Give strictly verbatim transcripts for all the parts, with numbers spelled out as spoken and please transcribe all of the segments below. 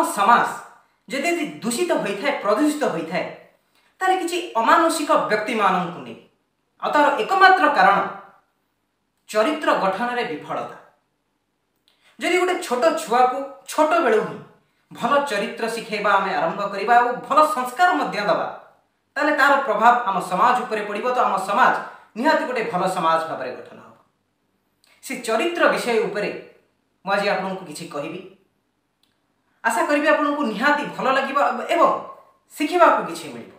समाज जदि दूषित होता है प्रदूषित होता है तारे किसी अमानुषिक व्यक्ति मानू नहीं अतर एकमात्र कारण चरित्र गठन रे विफलता। जदि गोटे छोट छुआ को छोट बेलू ही भल चरित्र शिखेबा आम आरंभ करवा और भल संस्कार दवा ताले तार प्रभाव आम समाज उपरे पड़ो तो आम समाज निहाती गोटे भल समाज भाव में गठन हो। से चरित्र विषय उपरे मुझे आपको किसी कहबी आशा करी आपको निहाती भल लगे एवं शिखा किसी मिल।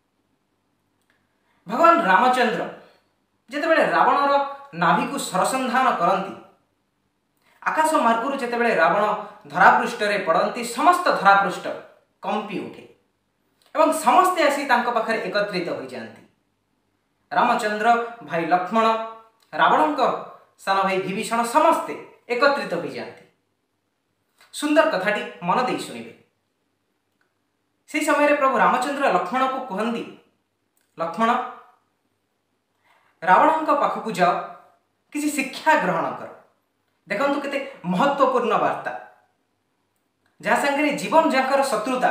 भगवान रामचंद्र जितेबाला रावणर नाभि को सरसंधान करती आकाश मार्गु जितेबाला रावण धरापृष्ठ रे पड़ती समस्त धरापृष्ठ कंपी उठे एवं समस्ते आसी तांको पाखरे एकत्रित हो जाती। रामचंद्र भाई लक्ष्मण रावण सान भाई विभीषण समस्ते एकत्रित हो जाती। सुंदर कथाटी मन दे शुणिबे। से समय प्रभु रामचंद्र लक्ष्मण को कहती लक्ष्मण रावण पाखक जाओ किसी शिक्षा ग्रहण कर। देखो केते महत्वपूर्ण वार्ता जहाँ संगे जीवन जाकर शत्रुता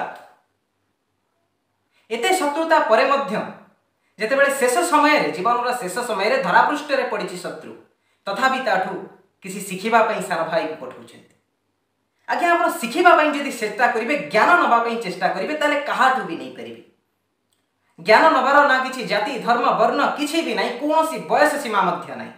एते शत्रुता परे मध्य जेतेबेले शेष समय जीवन शेष समय धरापृष्ठ रे पड़ी शत्रु तथापि ताठू किसी शिखिबा पई सारा भाई को पठाउछन्ति। आज्ञा आप शिखिबा पई जदि चेष्टा करिवे ज्ञान नबा पई चेष्टा करिवे ताले काहाठू भी नहीं परिबे। ज्ञान नबार ना किसी जाति धर्म वर्ण किसी भी नहीं कौन सी बयस सीमा मध्य नहीं।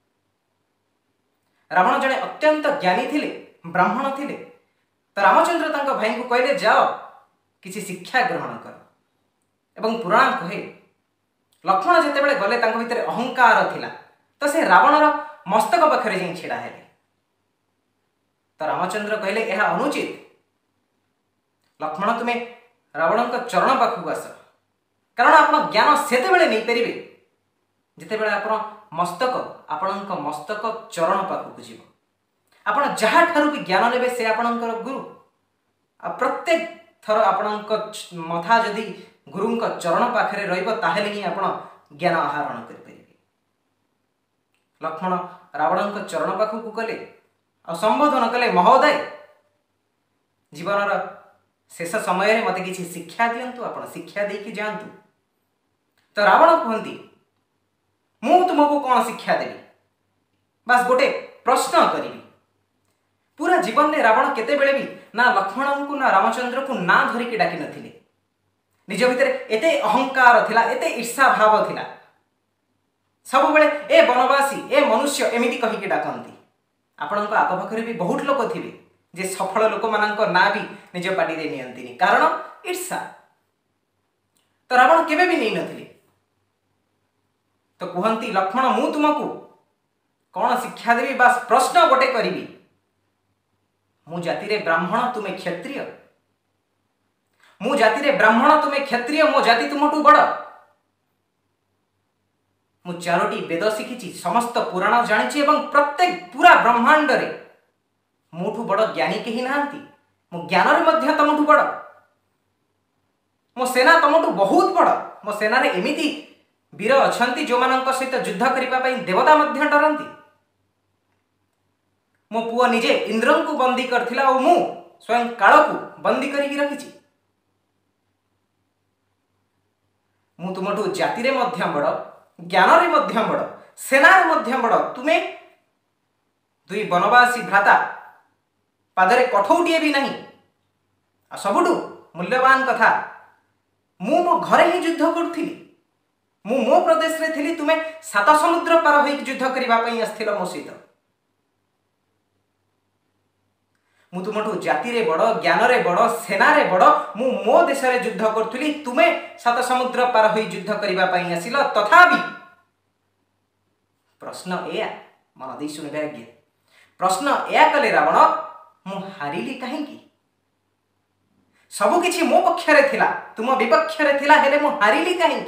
रावण जड़े अत्यंत ज्ञानी थिले ब्राह्मण थिले तो रामचंद्र तांको भाई को कहले जाओ किसी शिक्षा ग्रहण कर। एवं पुराण कहे लक्ष्मण जितेबाला गले तांको भितर अहंकार थिला तो से रावणर मस्तक पाखरे जाई छिड़ा हेले तो रामचंद्र कहले यह अनुचित। लक्ष्मण तुम्हें रावण का चरण पाखक आस कारण आप ज्ञान से नहीं पारे जितेबाला आप मस्तक आपण मस्तक चरण पाखक जीव आपण जहाँ ठारू भी ज्ञान नेबे से आपणकर गुरु आ प्रत्येक थर आपण मथा जदि गुरु चरण पाखे रही ही आप ज्ञान आहरण करें। लक्ष्मण रावण चरण पाखक गले आ संबोधन कले महोदय जीवन शेष समय मत किसी शिक्षा दिंतु आप शिक्षा देकी जातु। तो रावण कहती मु तुमको कौन शिक्षा देवी बस गोटे प्रश्न करी। पूरा जीवन में रावण केतेबेले भी ना लक्ष्मण को ना रामचंद्र को ना धरिकी डाकी नथिले। निज भितर एते अहंकार थिला एते ईर्षा भाव थिला सब बेले ए वनवासी ए मनुष्य एमिति कहिके डाकंती। आपण आखपाखे भी बहुत लोक थे जे सफल लोक मान ना भी निज पार्टी रे नियंतिनी कारण ईर्षा। तो रावण केबे भी नहीं नथिले तो कहती लक्ष्मण मु तुमको कौन शिक्षा देवी बस प्रश्न गोटे करी मु जाति रे ब्राह्मण तुम्हें क्षत्रिय मु जाति रे ब्राह्मण तुम्हें क्षत्रिय मो जाति तुमठू बड़ मु चारोटी वेद शिखी समस्त पुराण जानी एवं प्रत्येक पूरा ब्रह्मांड रे मोठू बड़ ज्ञानी कहीं नहांती मो ज्ञान रे मध्य तमठू बड़ मो सेना तमठू बहुत बड़ मो सेना रे एमिति वीर अछंती जो मानक सहित युद्ध करने देवता मध्य डरती मो पुआ निजे इंद्र को बंदी करथिला और मु स्वयं काल को बंदी करी रखी मु तुमठू जाति रे मध्य बड़ ज्ञान रे मध्य बड़ सेना रे मध्य बड़ तुम्हें दुई वनवासी भ्राता पादरे कठौटीए भी नहीं आ सबुठू मूल्यवान कथा मु मो घरे ही युद्ध करथिली मु मो प्रदेश रे थिली तुम्हें सात समुद्र पार होई युद्ध करबा पई आस्थिल मो सहित मु तुमठू जाति रे बड़ ज्ञान रे बड़ सेना रे बड़ मु मो देश रे युद्ध करथुली तुम्हें सात समुद्र पार होई युद्ध करबा पई आसिल तथापि प्रश्न एया मन दे सुनबे आज्ञा प्रश्न एया कले रावण मु हारिली कहीं सबु किछि मो पक्ष रे थिला तुम विपक्ष रे थिला हेले मु हारिली कहीं।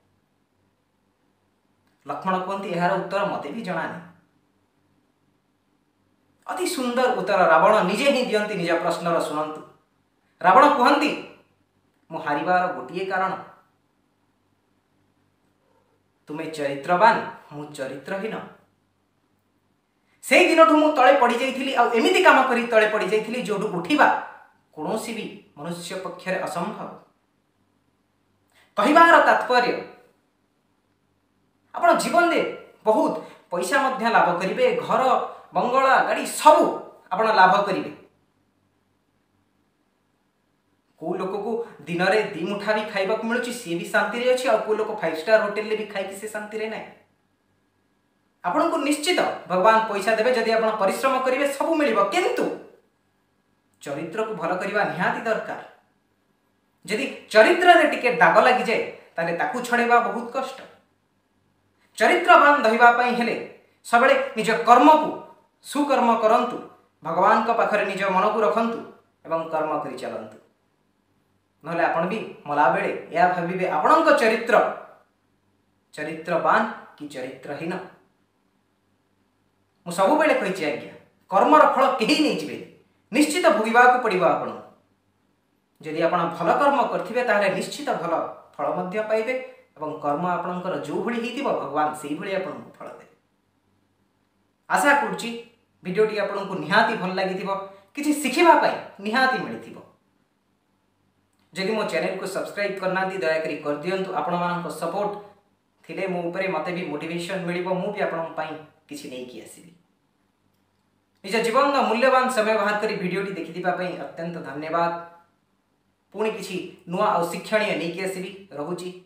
लक्ष्मण कहते यार उत्तर मते भी जना नहीं। अति सुंदर उत्तर रावण निजे ही दियंती निज प्रश्नर शुणु। रावण कहती मु हारिबार गोटे कारण तुम्हें चरित्रवान मु चरित्रहीन से दिन मु तले पड़ जाइली आउ एमिति काम करी तले पड़ जाइली जोठू उठिबा कौन भी मनुष्य पक्षरे असंभव। कहबार तात्पर्य आपण जीवन में बहुत पैसा मध्य लाभ करेंगे, घर बंगला गाड़ी सबू आपण लाभ करेंगे। को लोक को दिन में दी मुठा भी खाइबा मिलूँ सी भी शांति रे अच्छी, और को लोक फाइव स्टार होटेल भी खाई से शांति रे ना। आपण को निश्चित भगवान पैसा देवे जदि आपण परिश्रम करेंगे सब मिल, किंतु चरित्र को भल करवा निहाती दरकार। जदि चरित्र रे टिके दाग लगी जाए ताले ताकू छड़ेबा बहुत कष्ट। चरित्रवान रहिबापई हेले सबले निज कर्म को सुकर्म करंतु, भगवान को पाखरे निज मन को रखंतु एवं कर्म करि चलंतु। नहले आपण भी मला बेले या भाबिबे आपणक चरित्र चरित्रवान कि चरित्रहीन। मु सब बेले कहिछि आज्ञा कर्मर फल केही नै जिवे, निश्चित भोगिबा को पड़िबा। आपण जदि आपण भल कर्म करथिबे ताले निश्चित भल फल मध्य पाइबे, एवं कर्म आपणकर जो भली हिथिबो भगवान सेही भली आपणको फल देबे। आशा करूछि भिडियोटी आपणको निहाती भल लागिथिबो, किछि शिखिबा पई निहाती मिलिथिबो। जदि मो चैनल को सब्सक्राइब करना दी दया करी कर दियंतु। आपण मानक सपोर्ट थिले मो ऊपर मते भी मोटिवेशन मिलिबो, मु भी आपण पई किछि नै कि आसीबी। निज जीवन का मूल्यवान समय बाहर करी भिडियोटी देखिथिबा पई अत्यंत धन्यवाद। पुणी किछि नुआ और शिक्षणीय नै कि आसीबी। रहुछि।